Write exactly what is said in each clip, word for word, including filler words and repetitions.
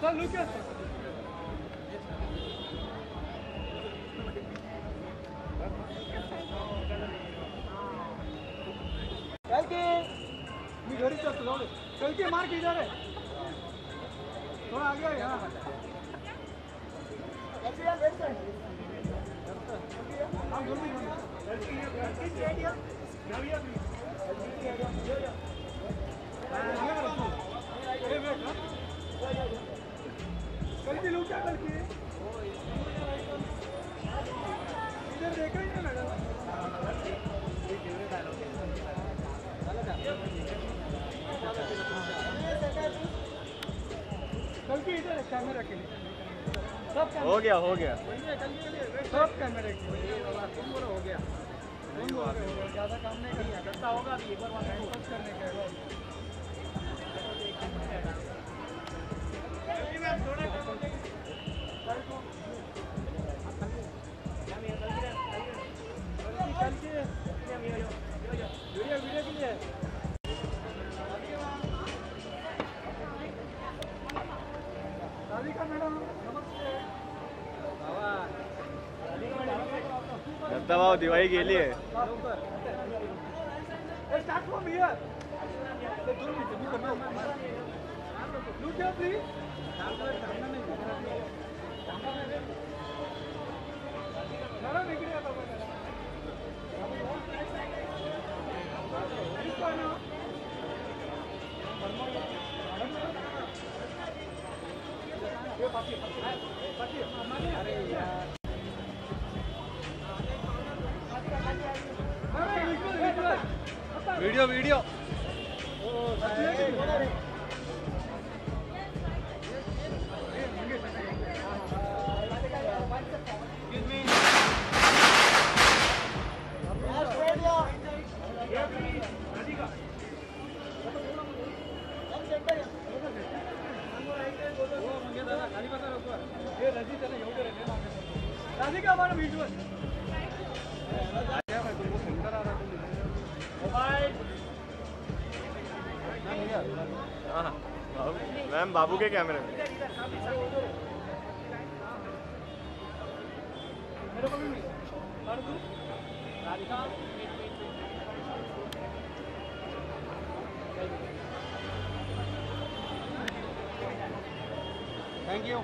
Sir, look at कल के मी घरी चलतो जाऊ दे कल के मार्क इधर है थोड़ा आगे आ यहाँ हम दोनों ही कल की लोग क्या कल की इधर देखा ही नहीं मैडम कल की इधर कैमरा के लिए सब हो गया हो गया सब कैमरे के लिए हो गया ज़्यादा काम नहीं करना करता होगा अभी एक बार वहाँ टाइम पास करने का वीडियो के लिए राधिका मैडम नमस्ते दत्ता भाऊ दिवाळी गेली आहे start from here look here please madam इकडे आता अरे यार वीडियो वीडियो राधिका हमारा विजुअल मैम बाबू के कैमरे में thank you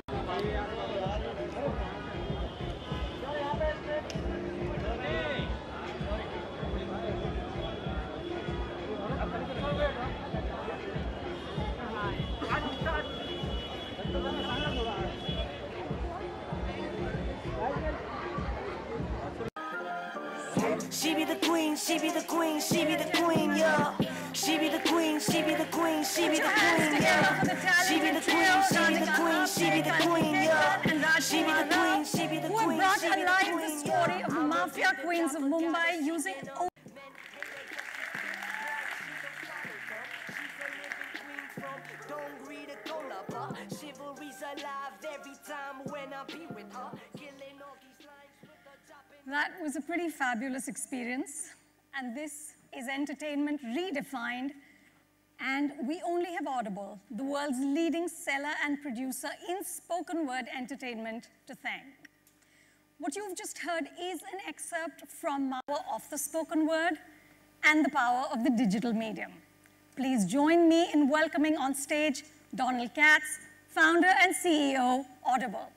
She be the queen, she be the queen, she be the queen, yeah. She be the queen, she be the queen, she be the queen, yeah. She be the queen, she be the queen, she be the queen, yeah. She be the queen, she be the queen, who brought she be the alive the queen, story yeah. of mafia queens of Mumbai using Chivalry's alive every time when I be with her. Killing all these lines with the top and That was a pretty fabulous experience, and this is entertainment redefined, and we only have Audible, the world's leading seller and producer in spoken word entertainment, to thank. What you've just heard is an excerpt from Power of the Spoken Word and the power of the digital medium. Please join me in welcoming on stage Donald Katz, founder and C E O, Audible.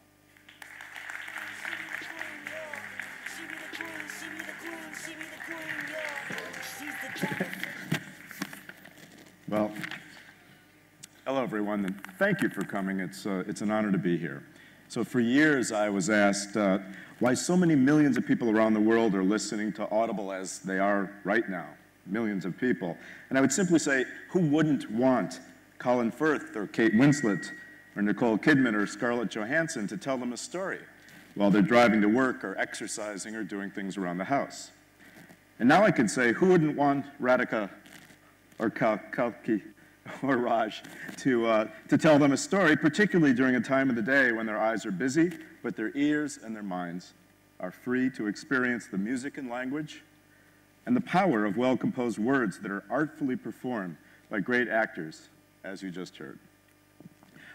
Well, hello everyone, and thank you for coming. It's, uh, it's an honor to be here. So for years I was asked uh, why so many millions of people around the world are listening to Audible as they are right now, millions of people. And I would simply say, who wouldn't want Colin Firth or Kate Winslet or Nicole Kidman or Scarlett Johansson to tell them a story while they're driving to work or exercising or doing things around the house? And now I can say, who wouldn't want Radhika or Kal Kalki or Raj to, uh, to tell them a story, particularly during a time of the day when their eyes are busy, but their ears and their minds are free to experience the music and language and the power of well-composed words that are artfully performed by great actors, as you just heard.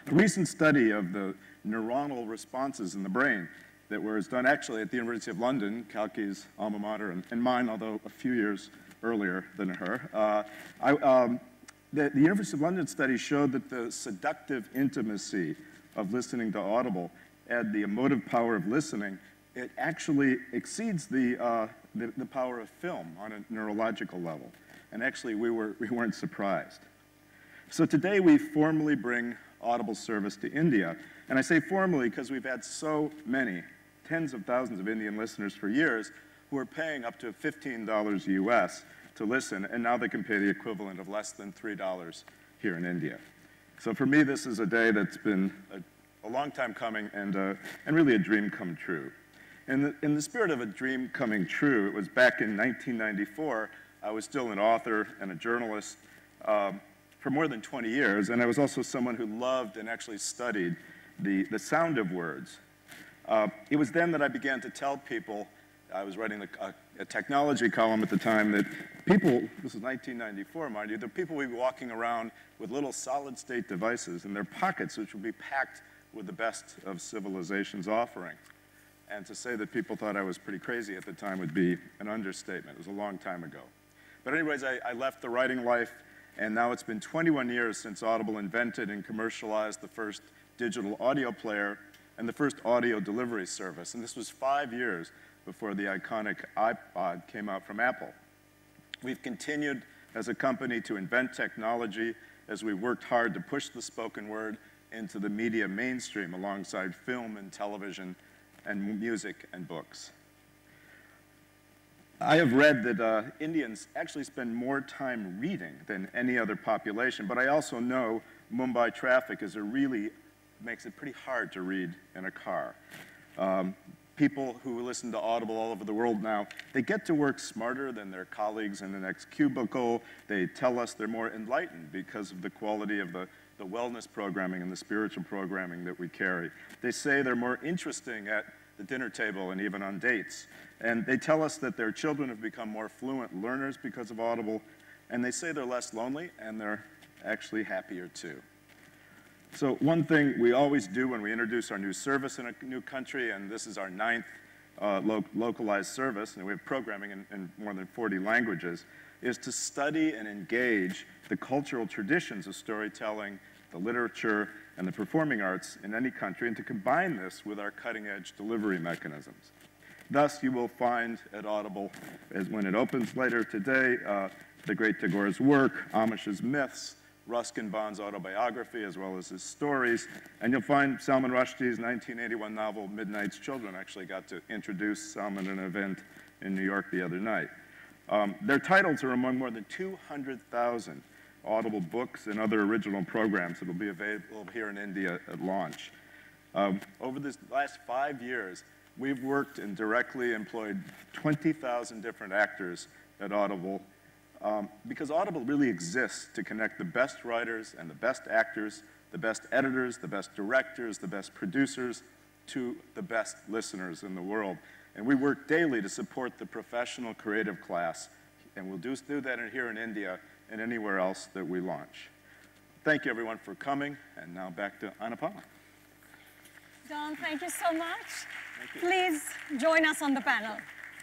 A recent study of the neuronal responses in the brain that was done actually at the University of London, Kalki's alma mater, and, and mine, although a few years earlier than her. Uh, I, um, the, the University of London study showed that the seductive intimacy of listening to Audible and the emotive power of listening, it actually exceeds the, uh, the, the power of film on a neurological level. And actually, we, were, we weren't surprised. So today, we formally bring Audible service to India. And I say formally because we've had so many, tens of thousands of Indian listeners for years who are paying up to fifteen dollars U S to listen, and now they can pay the equivalent of less than three dollars here in India. So for me, this is a day that's been a, a long time coming and, uh, and really a dream come true. In the, in the spirit of a dream coming true, it was back in nineteen ninety-four, I was still an author and a journalist um, for more than twenty years, and I was also someone who loved and actually studied the, the sound of words. Uh, it was then that I began to tell people, I was writing a, a, a technology column at the time, that people, this is nineteen ninety-four, mind you, that people would be walking around with little solid-state devices in their pockets, which would be packed with the best of civilization's offering. And to say that people thought I was pretty crazy at the time would be an understatement. It was a long time ago. But anyways, I, I left the writing life, and now it's been twenty-one years since Audible invented and commercialized the first digital audio player and the first audio delivery service. And this was five years before the iconic iPod came out from Apple. We've continued as a company to invent technology as we worked hard to push the spoken word into the media mainstream alongside film and television and music and books. I have read that uh, Indians actually spend more time reading than any other population, but I also know Mumbai traffic is a really, makes it pretty hard to read in a car. Um, people who listen to Audible all over the world now, they get to work smarter than their colleagues in the next cubicle. They tell us they're more enlightened because of the quality of the, the wellness programming and the spiritual programming that we carry. They say they're more interesting at the dinner table and even on dates. And they tell us that their children have become more fluent learners because of Audible, and they say they're less lonely and they're actually happier too. So one thing we always do when we introduce our new service in a new country, and this is our ninth uh, lo localized service, and we have programming in, in more than forty languages, is to study and engage the cultural traditions of storytelling, the literature, and the performing arts in any country, and to combine this with our cutting-edge delivery mechanisms. Thus, you will find at Audible, as when it opens later today, uh, the great Tagore's work, Amish's myths, Ruskin Bond's autobiography, as well as his stories, and you'll find Salman Rushdie's nineteen eighty-one novel, Midnight's Children. Actually got to introduce Salman at an event in New York the other night. Um, their titles are among more than two hundred thousand Audible books and other original programs that will be available here in India at launch. Um, over this last five years, we've worked and directly employed twenty thousand different actors at Audible, um, because Audible really exists to connect the best writers and the best actors, the best editors, the best directors, the best producers, to the best listeners in the world. And we work daily to support the professional creative class, and we'll do, do that here in India and anywhere else that we launch. Thank you, everyone, for coming, and now back to Anupama. Don, thank you so much. You. Please join us on the panel.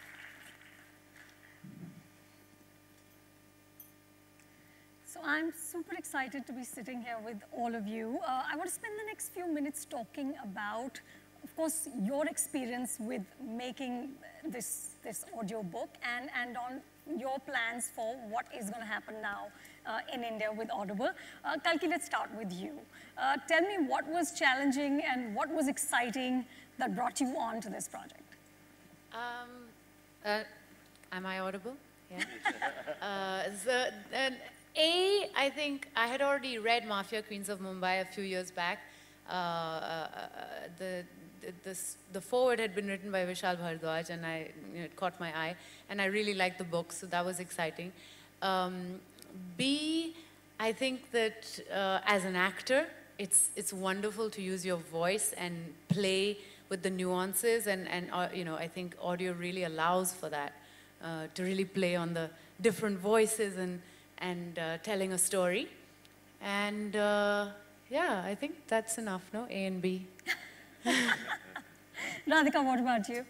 So I'm super excited to be sitting here with all of you. Uh, I want to spend the next few minutes talking about, of course, your experience with making this, this audio book and, and on your plans for what is going to happen now uh, in India with Audible. Uh, Kalki, let's start with you. Uh, tell me what was challenging and what was exciting that brought you on to this project. Um, uh, am I audible? Yeah. uh, so, uh, A, I think I had already read Mafia Queens of Mumbai a few years back. Uh, uh, the The, the foreword had been written by Vishal Bhardwaj, and I, you know, it caught my eye, and I really liked the book, so that was exciting. Um, B, I think that uh, as an actor, it's, it's wonderful to use your voice and play with the nuances, and, and uh, you know, I think audio really allows for that, uh, to really play on the different voices and, and uh, telling a story. And uh, Yeah, I think that's enough, no? A and B. Radhika, what about you?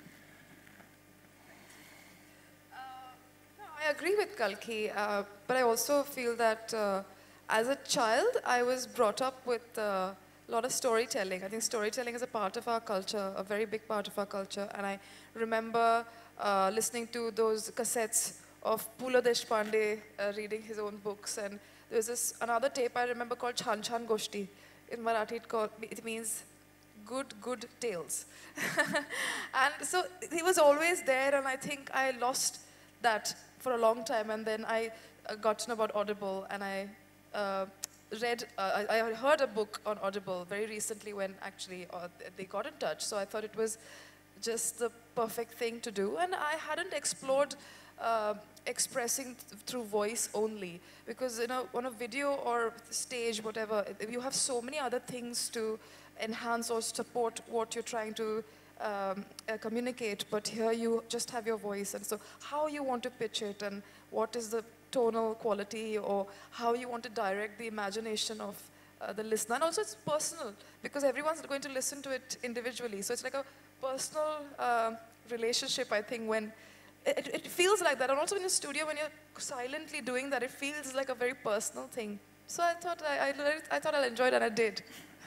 No, I agree with Kalki, uh, but I also feel that uh, as a child, I was brought up with uh, a lot of storytelling. I think storytelling is a part of our culture, a very big part of our culture. And I remember uh, listening to those cassettes of Pula Deshpande uh, reading his own books. And there was this another tape I remember called Chan Chan Goshti. In Marathi, it, called, it means good, good tales. And so he was always there, and I think I lost that for a long time. And then I uh, got to know about Audible, and I uh, read, uh, I, I heard a book on Audible very recently when actually uh, they got in touch. So I thought it was just the perfect thing to do. And I hadn't explored uh, expressing th through voice only, because you know, on a video or stage, whatever, you have so many other things to enhance or support what you're trying to um, uh, communicate, but here you just have your voice. And so how you want to pitch it, and what is the tonal quality, or how you want to direct the imagination of uh, the listener. And also it's personal, because everyone's going to listen to it individually. So it's like a personal uh, relationship, I think, when it, it feels like that. And also in the studio, when you're silently doing that, it feels like a very personal thing. So I thought I, I, I thought I'll enjoy it, and I did.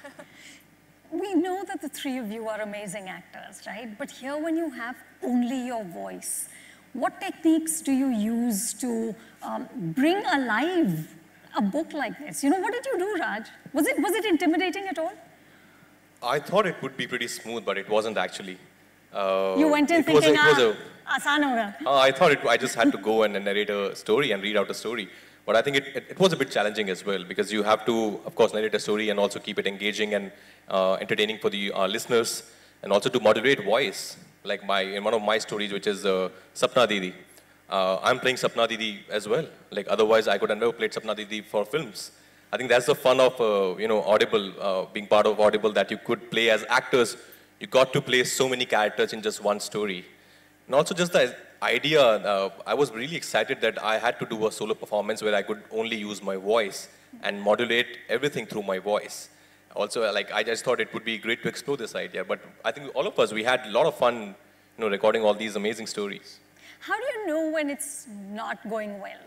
We know that the three of you are amazing actors, right? But here, when you have only your voice, what techniques do you use to um, bring alive a book like this? You know, what did you do, Raj? Was it, was it intimidating at all? I thought it would be pretty smooth, but it wasn't actually. Uh, you went in it thinking, was a, it was ah, aasan hoga. Uh, I thought it, I just had to go and narrate a story and read out a story. But I think it, it, it was a bit challenging as well, because you have to, of course, narrate a story and also keep it engaging and uh, entertaining for the uh, listeners, and also to modulate voice. Like my, in one of my stories, which is uh, Sapna Didi, uh, I'm playing Sapna Didi as well. Like otherwise, I could have never played Sapna Didi for films. I think that's the fun of, uh, you know, Audible, uh, being part of Audible, that you could play as actors. You got to play so many characters in just one story. And also just the idea, uh, I was really excited that I had to do a solo performance where I could only use my voice and modulate everything through my voice. Also, like, I just thought it would be great to explore this idea. But I think all of us, we had a lot of fun, you know, recording all these amazing stories. How do you know when it's not going well?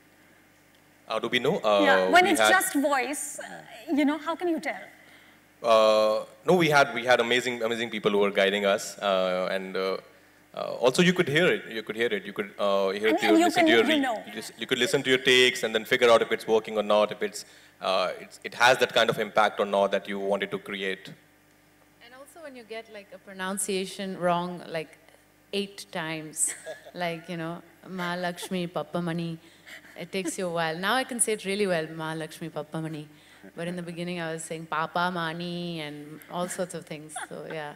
How do we know? Uh, yeah, when it's had, just voice, uh, you know, how can you tell? Uh, no, we had, we had amazing, amazing people who were guiding us. Uh, and uh, Uh, also, you could hear it. You could hear it. You could uh, hear and it. You, you listen can, to your you know. you could listen to your takes and then figure out if it's working or not. If it's, uh, it's it has that kind of impact or not that you wanted to create. And also, when you get like a pronunciation wrong, like eight times, like you know, Mahalakshmi Pappamani, it takes you a while. Now I can say it really well, Mahalakshmi Pappamani. But in the beginning, I was saying Papa Mani and all sorts of things. So yeah.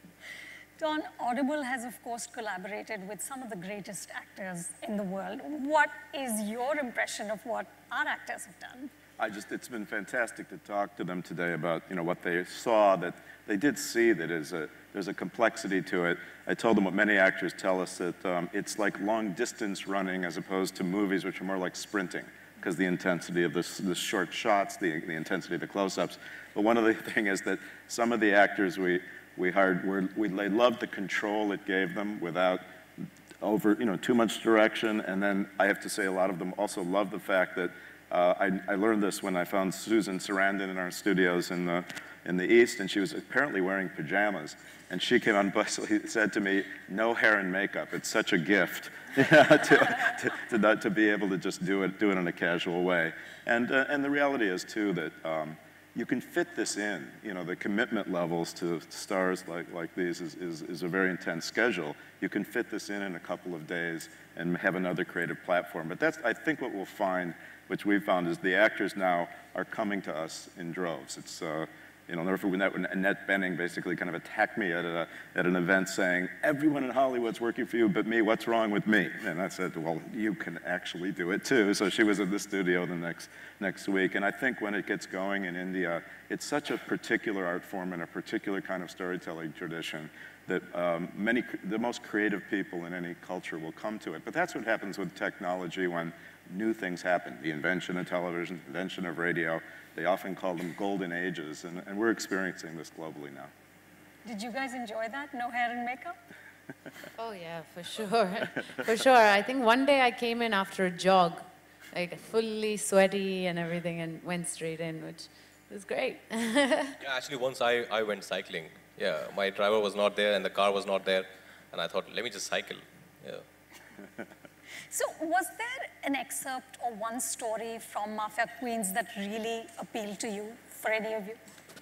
Don, Audible has, of course, collaborated with some of the greatest actors in the world. What is your impression of what our actors have done? I just, it's been fantastic to talk to them today about, you know, what they saw, that they did see that is a, there's a complexity to it. I told them what many actors tell us, that um, it's like long distance running as opposed to movies, which are more like sprinting, because the intensity of the, the short shots, the, the intensity of the close-ups. But one of the things is that some of the actors we, We hired, we're, we, they loved the control it gave them without over, you know, too much direction. And then I have to say a lot of them also loved the fact that, uh, I, I learned this when I found Susan Sarandon in our studios in the, in the East, and she was apparently wearing pajamas. And she came on, basically said to me, no hair and makeup, it's such a gift to, to, to, not, to be able to just do it, do it in a casual way. And, uh, and the reality is too that, um, you can fit this in. You know, the commitment levels to stars like, like these is, is, is a very intense schedule. You can fit this in in a couple of days and have another creative platform. But that's, I think what we'll find, which we've found, is the actors now are coming to us in droves. It's, uh, you know, I'll never forget when Annette Bening basically kind of attacked me at, a, at an event saying, everyone in Hollywood's working for you but me, what's wrong with me? And I said, well, you can actually do it too. So she was in the studio the next, next week. And I think when it gets going in India, it's such a particular art form and a particular kind of storytelling tradition that um, many, the most creative people in any culture will come to it. But that's what happens with technology when new things happen. The invention of television, invention of radio, they often call them golden ages, and, and we're experiencing this globally now. Did you guys enjoy that? No hair and makeup? Oh yeah, for sure. For sure. I think one day I came in after a jog, like fully sweaty and everything, and went straight in, which was great. Yeah, actually once I, I went cycling. Yeah, my driver was not there and the car was not there, and I thought, let me just cycle. Yeah. So was there an excerpt or one story from Mafia Queens that really appealed to you, for any of you?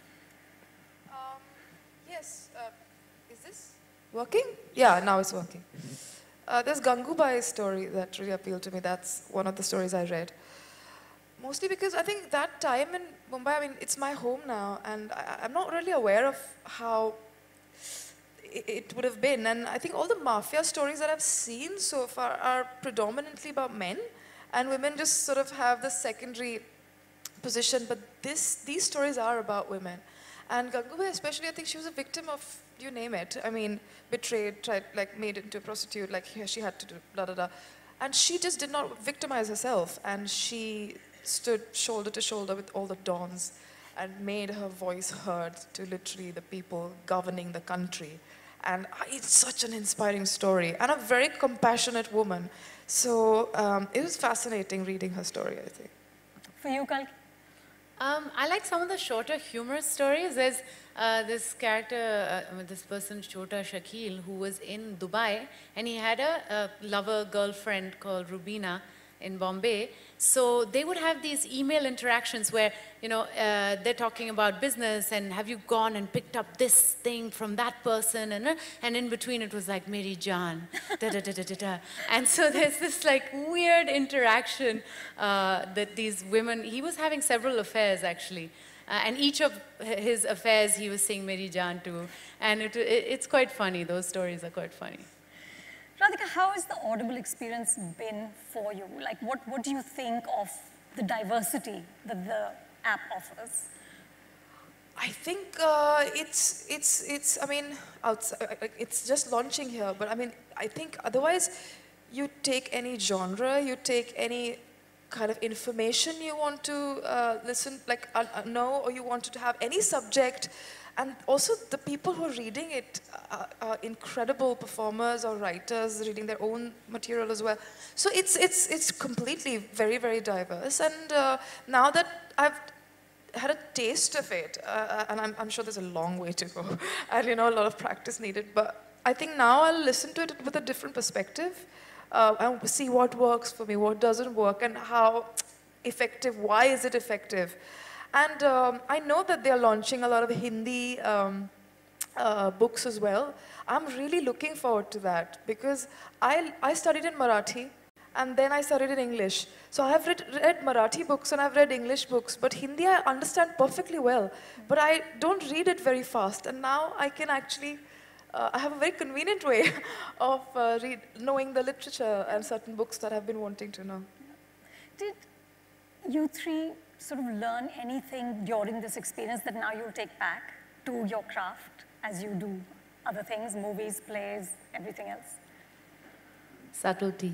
Um, yes. Uh, is this working? Yeah, now it's working. Uh, there's Gangubai's story that really appealed to me. That's one of the stories I read. Mostly because I think that time in Mumbai, I mean, it's my home now, and I, I'm not really aware of how it, it would have been. And I think all the mafia stories that I've seen so far are predominantly about men, and women just sort of have the secondary position. But this, these stories are about women. And Gangubai especially, I think she was a victim of, you name it. I mean, betrayed, tried, like made into a prostitute, like here she had to do, blah, blah, blah. And she just did not victimize herself, and she stood shoulder to shoulder with all the dons and made her voice heard to literally the people governing the country. And it's such an inspiring story, and a very compassionate woman. So um, it was fascinating reading her story, I think. For you, Kalki? Um, I like some of the shorter humorous stories. There's uh, this character, uh, this person, Chota Shakil, who was in Dubai, and he had a, a lover girlfriend called Rubina in Bombay. So they would have these email interactions where, you know, uh, they're talking about business and have you gone and picked up this thing from that person, and uh, and in between it was like Meri Jaan, da da da da da da. And so there's this like weird interaction uh, that these women, he was having several affairs actually. Uh, and each of his affairs he was saying Meri Jaan to. And it, it, it's quite funny, those stories are quite funny. Radhika, how has the Audible experience been for you? Like, what, what do you think of the diversity that the app offers? I think uh, it's, it's, it's, I mean, outside, it's just launching here, but I mean, I think otherwise you take any genre, you take any kind of information you want to uh, listen, like uh, know, or you want to have any subject. And also the people who are reading it are, are incredible performers or writers reading their own material as well. So it's, it's, it's completely very, very diverse. And uh, now that I've had a taste of it, uh, and I'm, I'm sure there's a long way to go, and you know, a lot of practice needed, but I think now I'll listen to it with a different perspective uh, and see what works for me, what doesn't work, and how effective, why is it effective. And um, I know that they're launching a lot of Hindi um, uh, books as well. I'm really looking forward to that because I, I studied in Marathi and then I studied in English. So I have read, read Marathi books and I've read English books, but Hindi I understand perfectly well. But I don't read it very fast, and now I can actually, uh, I have a very convenient way of uh, read, knowing the literature and certain books that I've been wanting to know. Did you three sort of learn anything during this experience that now you'll take back to your craft as you do other things, movies, plays, everything else? Subtlety.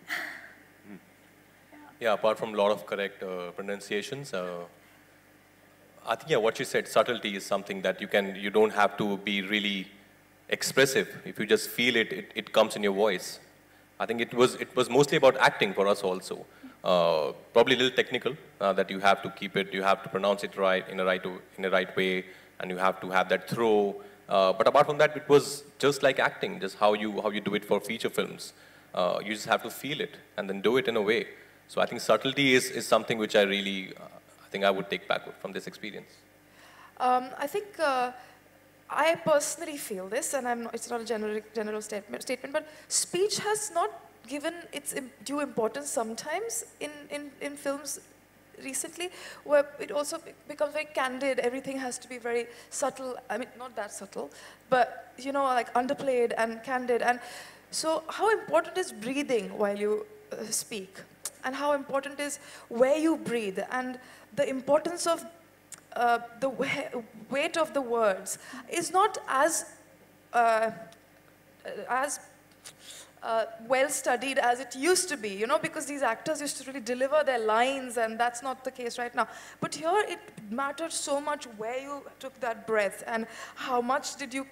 Yeah, apart from a lot of correct uh, pronunciations, uh, I think, yeah, what you said, subtlety is something that you can, you don't have to be really expressive. If you just feel it, it, it comes in your voice. I think it was, it was mostly about acting for us also. Uh, probably a little technical, uh, that you have to keep it, you have to pronounce it right in a right, in a right way, and you have to have that throw. Uh, but apart from that, it was just like acting, just how you, how you do it for feature films. Uh, you just have to feel it and then do it in a way. So I think subtlety is, is something which I really, uh, I think I would take back from this experience. Um, I think uh, I personally feel this, and I'm not, it's not a general, general statement, statement, but speech has not given its due importance sometimes in, in, in films recently, where it also becomes very candid. Everything has to be very subtle. I mean, not that subtle, but, you know, like underplayed and candid. And so how important is breathing while you uh, speak? And how important is where you breathe? And the importance of uh, the weight of the words is not as uh, as uh, well studied as it used to be, you know, because these actors used to really deliver their lines, and that's not the case right now. But here it mattered so much where you took that breath and how much did you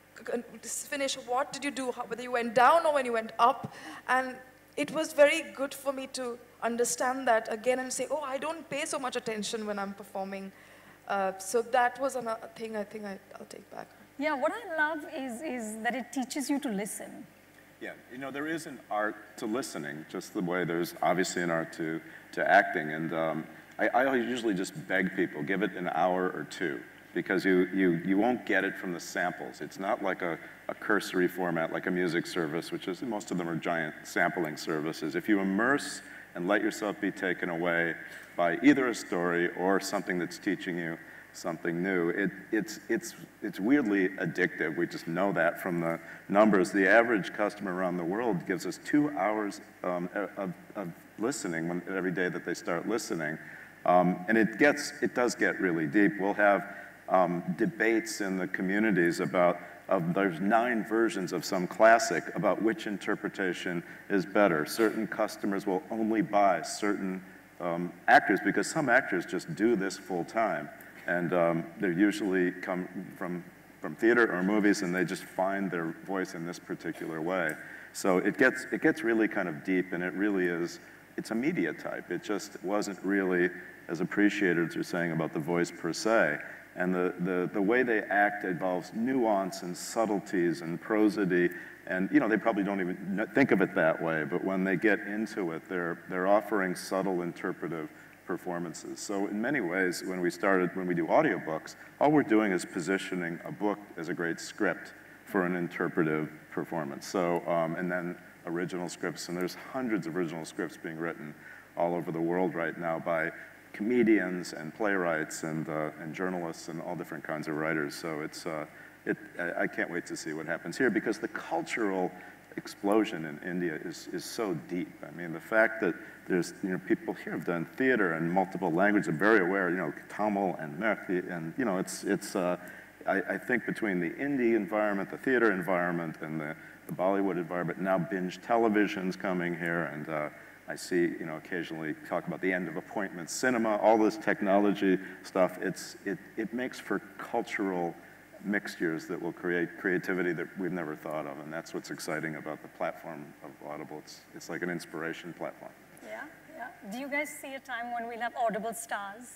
finish, what did you do, how, whether you went down or when you went up. And it was very good for me to understand that again and say, oh, I don't pay so much attention when I'm performing. Uh, so that was another thing I think I, I'll take back. Yeah, what I love is, is that it teaches you to listen. Yeah, you know, there is an art to listening, just the way there's obviously an art to, to acting. And um, I, I usually just beg people, give it an hour or two, because you, you, you won't get it from the samples. It's not like a, a cursory format, like a music service, which is, most of them are giant sampling services. If you immerse and let yourself be taken away by either a story or something that's teaching you something new, it, it's, it's, it's weirdly addictive. We just know that from the numbers. The average customer around the world gives us two hours um, of, of listening when, every day that they start listening. Um, and it gets, it does get really deep. We'll have um, debates in the communities about, of, there's nine versions of some classic about which interpretation is better. Certain customers will only buy certain um, actors because some actors just do this full time. And um, they usually come from, from theater or movies, and they just find their voice in this particular way. So it gets, it gets really kind of deep, and it really is, it's a media type. It just wasn't really as appreciated as you're saying about the voice per se. And the, the, the way they act involves nuance and subtleties and prosody, and you know, they probably don't even think of it that way, but when they get into it, they're, they're offering subtle interpretive performances. So in many ways, when we started, when we do audiobooks, all we're doing is positioning a book as a great script for an interpretive performance. So, um, and then original scripts, and there's hundreds of original scripts being written all over the world right now by comedians and playwrights and, uh, and journalists and all different kinds of writers. So it's, uh, it, I, I can't wait to see what happens here, because the cultural explosion in India is, is so deep. I mean, the fact that there's, you know, people here have done theater in multiple languages, are very aware, you know, Tamil and Marathi, and, you know, it's, it's uh, I, I think between the indie environment, the theater environment, and the, the Bollywood environment, now binge television's coming here, and uh, I see, you know, occasionally talk about the end of appointment cinema, all this technology stuff. It's, it, it makes for cultural mixtures that will create creativity that we've never thought of, and that's what's exciting about the platform of Audible. It's, it's like an inspiration platform. Yeah, yeah. Do you guys see a time when we'll have Audible stars?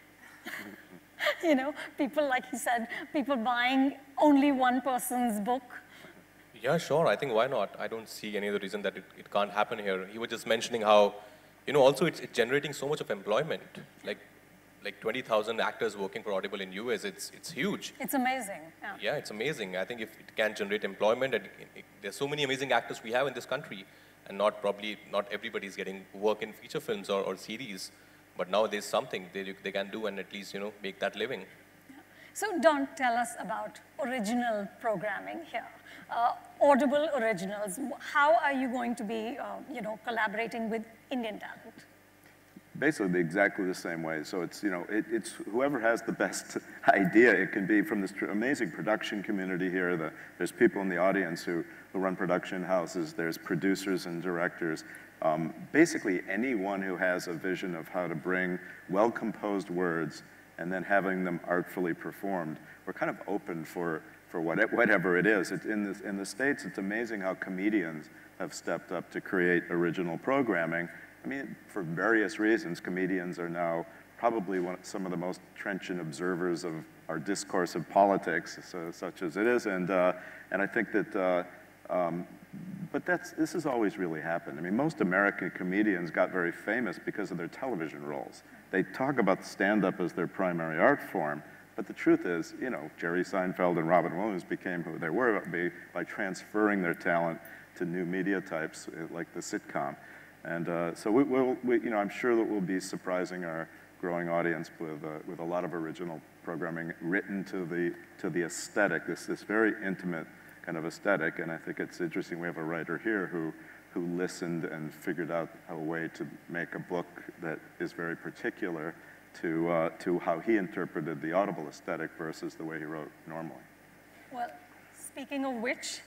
You know, people, like you said, people buying only one person's book. Yeah, sure. I think why not? I don't see any other reason that it, it can't happen here. He was just mentioning how, you know, also it's, it's generating so much of employment. Like, like twenty thousand actors working for Audible in U S, it's, it's huge. It's amazing. Yeah. Yeah, it's amazing. I think if it can generate employment, and it, it, there's so many amazing actors we have in this country, and not probably, not everybody's getting work in feature films or, or series, but now there's something they, they can do and at least, you know, make that living. Yeah. So Don, tell us about original programming here. Uh, Audible Originals, how are you going to be, uh, you know, collaborating with Indian talent? Basically exactly the same way. So it's, you know, it, it's whoever has the best idea. It can be from this amazing production community here. The, there's people in the audience who, who run production houses. There's producers and directors. Um, basically anyone who has a vision of how to bring well-composed words and then having them artfully performed. We're kind of open for, for what, whatever it is. It, in, this, in the States, it's amazing how comedians have stepped up to create original programming. I mean, for various reasons, comedians are now probably one, some of the most trenchant observers of our discourse of politics, so, such as it is, and, uh, and I think that, uh, um, but that's, this has always really happened. I mean, most American comedians got very famous because of their television roles. They talk about stand-up as their primary art form, but the truth is, you know, Jerry Seinfeld and Robin Williams became who they were by, by transferring their talent to new media types like the sitcom. And uh, so we, we'll, we, you know, I'm sure that we'll be surprising our growing audience with, uh, with a lot of original programming written to the, to the aesthetic, this, this very intimate kind of aesthetic. And I think it's interesting we have a writer here who, who listened and figured out a way to make a book that is very particular to, uh, to how he interpreted the Audible aesthetic versus the way he wrote normally. Well, speaking of which,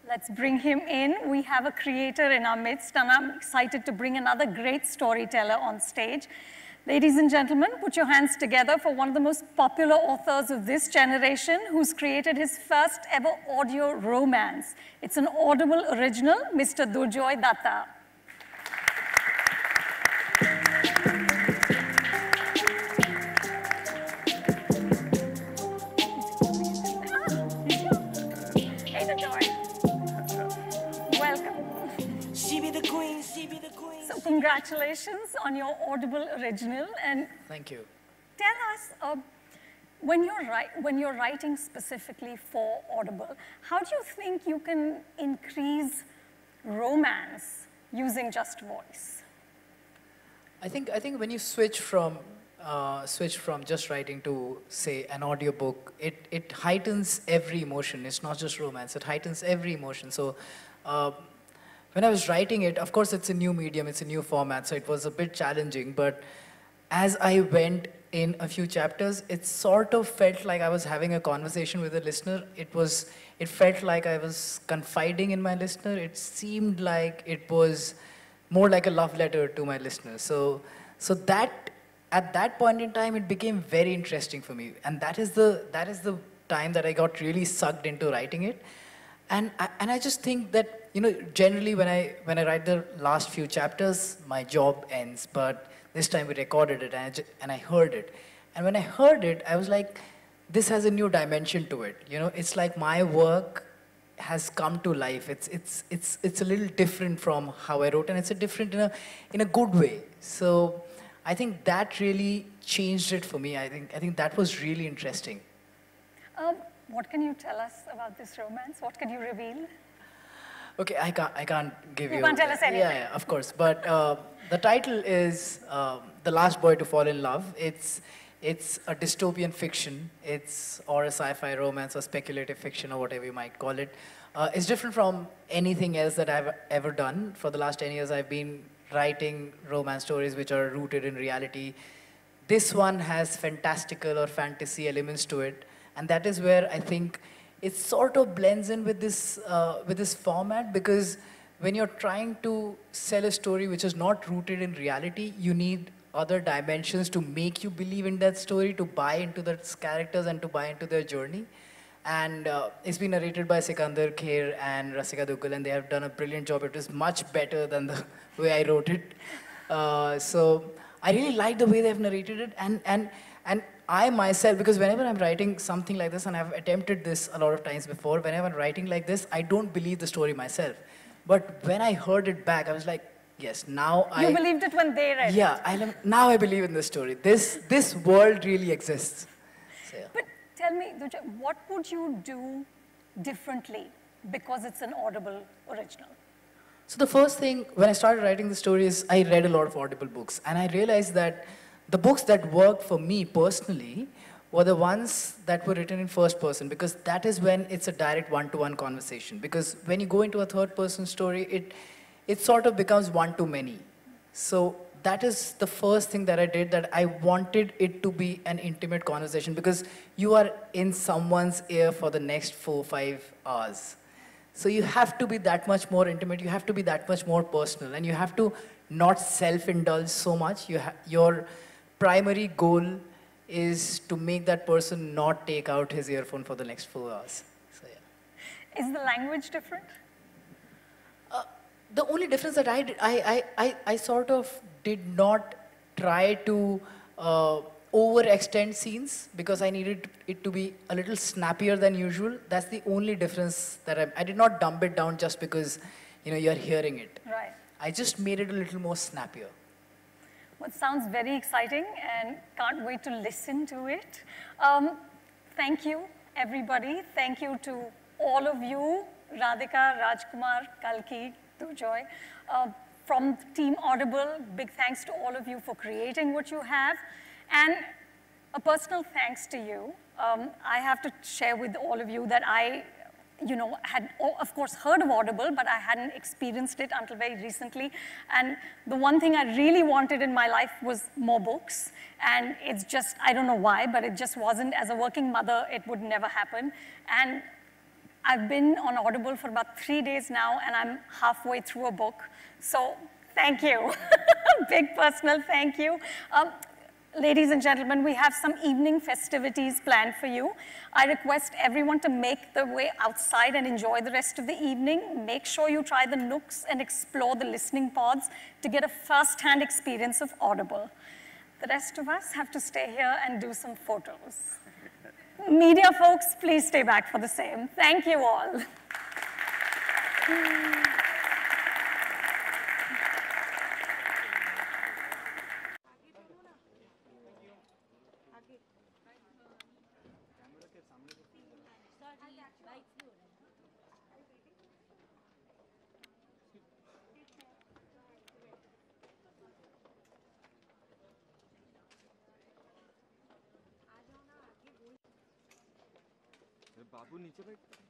Let's bring him in. We have a creator in our midst, and I'm excited to bring another great storyteller on stage. Ladies and gentlemen, put your hands together for one of the most popular authors of this generation, who's created his first ever audio romance. It's an Audible original, Mister Durjoy Datta. So congratulations on your Audible original, and thank you. Tell us, uh, when you're ri when you're writing specifically for Audible, how do you think you can increase romance using just voice? I think I think when you switch from uh, switch from just writing to, say, an audiobook, it it heightens every emotion. It's not just romance; it heightens every emotion. So. Uh, When I was writing it, of course, it's a new medium, it's a new format, so it was a bit challenging. But as I went in a few chapters, it sort of felt like I was having a conversation with a listener. It was, it felt like I was confiding in my listener. It seemed like it was more like a love letter to my listener. So, so that, at that point in time, it became very interesting for me. And that is the, that is the time that I got really sucked into writing it. And I, and I just think that, you know, generally when I, when I write the last few chapters, my job ends. But this time we recorded it and I, just, and I heard it. And when I heard it, I was like, this has a new dimension to it. You know, it's like my work has come to life. It's, it's, it's, it's a little different from how I wrote, and it's a different in a, in a good way. So I think that really changed it for me. I think, I think that was really interesting. Um, what can you tell us about this romance? What can you reveal? Okay, I can't, I can't give you... You can't tell us anything. Yeah, yeah, of course. But uh, the title is uh, The Last Boy to Fall in Love. It's, it's a dystopian fiction. It's, or a sci-fi romance or speculative fiction or whatever you might call it. Uh, it's different from anything else that I've ever done. For the last ten years, I've been writing romance stories which are rooted in reality. This one has fantastical or fantasy elements to it. And that is where I think it sort of blends in with this, uh, with this format, because when you're trying to sell a story which is not rooted in reality, you need other dimensions to make you believe in that story, to buy into those characters and to buy into their journey. And uh, it's been narrated by Sikandar Kher and Rasika Duggal, and they have done a brilliant job. It is much better than the way I wrote it. Uh, so I really like the way they've narrated it, and, and, and I myself, because whenever I'm writing something like this, and I've attempted this a lot of times before, whenever I'm writing like this, I don't believe the story myself. But when I heard it back, I was like, yes, now I... You believed it when they read yeah, it. Yeah, now I believe in this story. This, this world really exists. So, yeah. But tell me, Durjoy, what would you do differently because it's an Audible original? So the first thing, when I started writing the story, is I read a lot of Audible books. And I realized that the books that worked for me personally were the ones that were written in first person, because that is when it's a direct one-to-one conversation. Because when you go into a third-person story, it, it sort of becomes one-to-many. So that is the first thing that I did, that I wanted it to be an intimate conversation, because you are in someone's ear for the next four, five hours. So you have to be that much more intimate, you have to be that much more personal, and you have to not self-indulge so much. You ha your primary goal is to make that person not take out his earphone for the next four hours. So, yeah. Is the language different? Uh, the only difference that I did, I, I, I, I sort of did not try to uh, overextend scenes, because I needed it to be a little snappier than usual. That's the only difference that I, I did not dump it down just because, you know, you're hearing it. Right. I just made it a little more snappier. Well, it sounds very exciting, and can't wait to listen to it. Um, thank you, everybody. Thank you to all of you, Radhika, Rajkumar, Kalki, Durjoy. Uh, from Team Audible, big thanks to all of you for creating what you have. And a personal thanks to you. Um, I have to share with all of you that I you know, had, of course, heard of Audible, but I hadn't experienced it until very recently. And the one thing I really wanted in my life was more books. And it's just, I don't know why, but it just wasn't. As a working mother, it would never happen. And I've been on Audible for about three days now, and I'm halfway through a book. So thank you. Big personal thank you. Um, ladies and gentlemen, we have some evening festivities planned for you. I request everyone to make their way outside and enjoy the rest of the evening. Make sure you try the nooks and explore the listening pods to get a first-hand experience of Audible. The rest of us have to stay here and do some photos. Media folks, please stay back for the same. Thank you all. बाबू नीचे बैठ